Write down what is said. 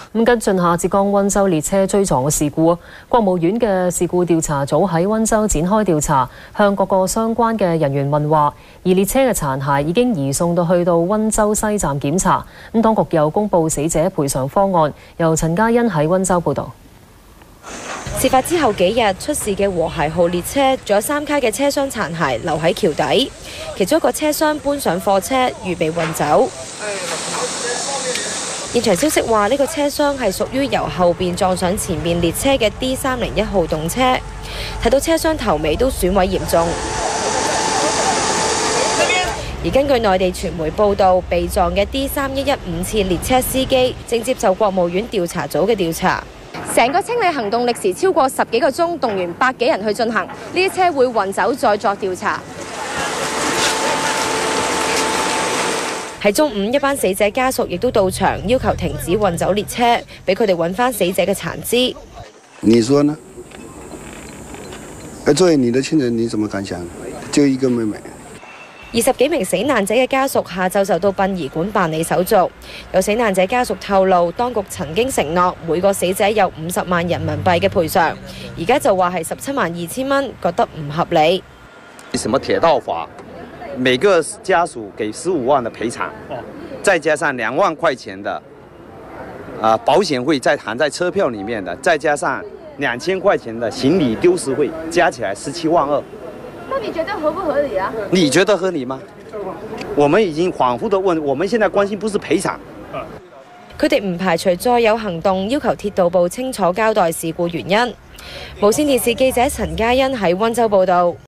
跟進下浙江溫州列車追撞嘅事故，國務院嘅事故調查組喺溫州展開調查，向各個相關嘅人員問話。而列車嘅殘骸已經移送到溫州西站檢查。當局又公布死者賠償方案。由陳嘉欣喺溫州報導。 事發之後幾日，出事嘅和諧號列車仲有3卡嘅車廂殘骸留喺橋底，其中一個車廂搬上貨車，預備運走。現場消息話，呢個車廂係屬於由後邊撞上前面列車嘅 D301號動車，睇到車廂頭尾都損毀嚴重。而根據內地傳媒報道，被撞嘅 D3115次列車司機正接受國務院調查組嘅調查。成個清理行動歷時超過10幾個鐘，動員100幾人去進行。呢啲車會運走再作調查。喺中午，一班死者家屬亦都到場，要求停止運走列車，俾佢哋揾翻死者嘅殘肢。 你說呢？作為你的親人，你怎麼感想？就一個妹妹。 20幾名死難者嘅家屬下晝就到殯儀館辦理手續。有死難者家屬透露，當局曾經承諾每個死者有50萬人民幣嘅賠償，而家就話係17萬2千蚊，覺得唔合理。 什麼鐵道法，每個家屬給15萬的賠償，再加上2萬塊錢的保險費，再含在車票裡面的，再加上2000塊錢的行李丟失費，加起來17萬2。 那你覺得合不合理啊？ 你覺得合理嗎？我們已經反覆地問，我們現在關心不是賠償。 佢哋唔排除再有行動，要求鐵道部清楚交代事故原因。無線電視記者陳嘉欣喺溫州報道。